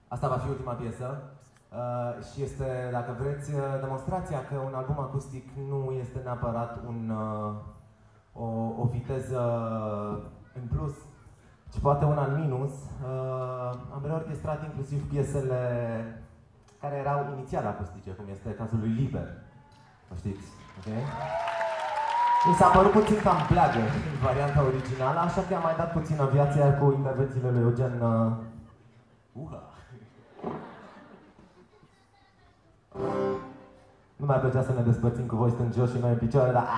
Asta va fi ultima piesă și este, dacă vreți, demonstrația că un album acustic nu este neapărat o viteză în plus, ci poate una în minus. Am reorchestrat inclusiv piesele care erau inițial acustice, cum este cazul lui Liber. O știți, ok? Mi s-a părut puțin cam bleagă în varianta originală, așa că am mai dat puțină viață cu intervențiile lui Eugen. Nu mi-ar plăcea să ne despărțim cu voi stând jos și noi în picioare, dar...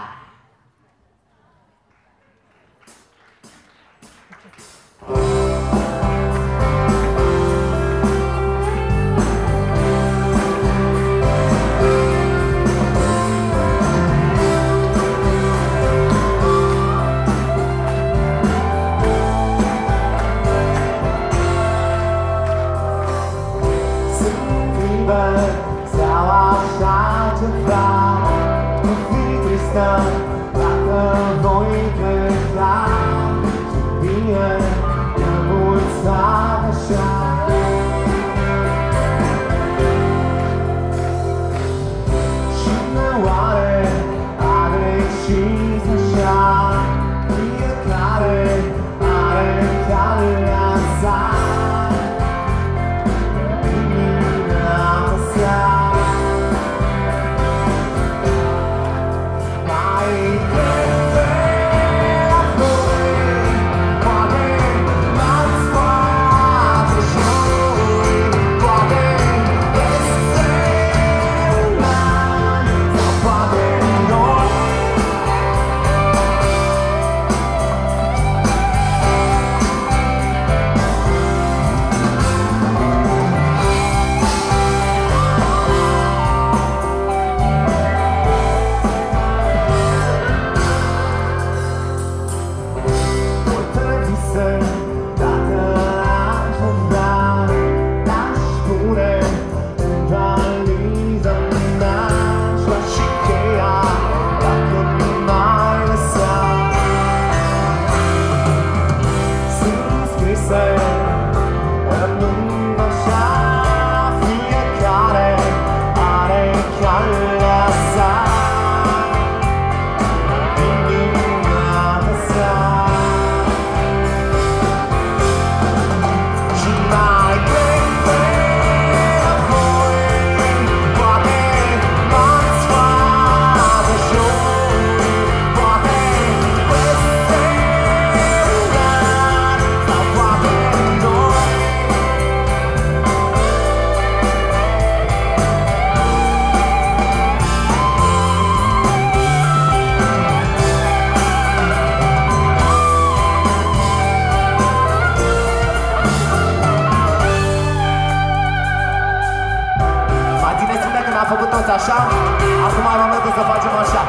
Așa, acum e momentul să facem așa.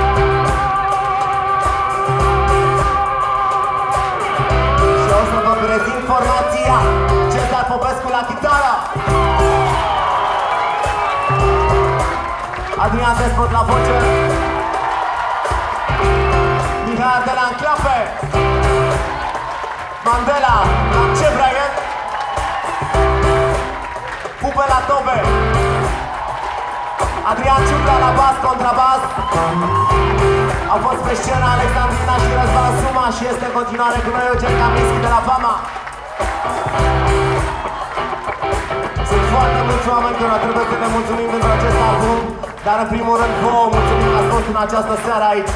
Și o să vă prezint formația Cezar Popescu la chitară, Adrian Despot la voce, Mihai Ardela în clape, Mandela la ce vrea el, Pupe la tobe, Adrian Ciucla la bas, contrabas. Au fost pe scenă Alexandrina și Răzvan Suma și este în continuare cu noi Eugen Kaminski de la Fama. Sunt foarte mulți oameni care trebuie să ne mulțumim pentru acest album, dar în primul rând vouă mulțumim că ați fost în această seară aici.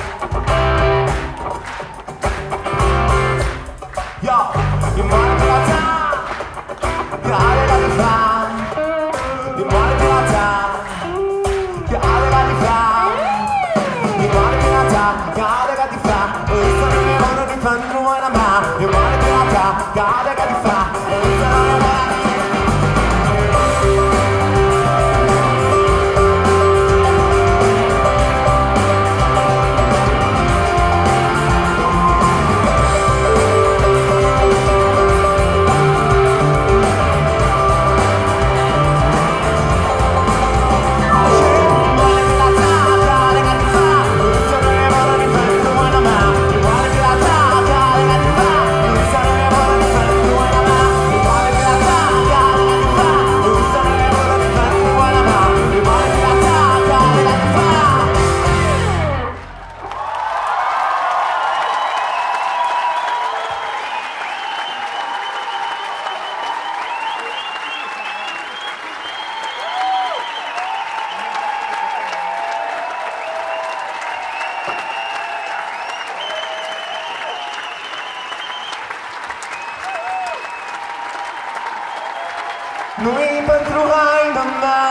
Yo, e mare viața, care la divan, e mare viața. Nu-i pentru haina mea,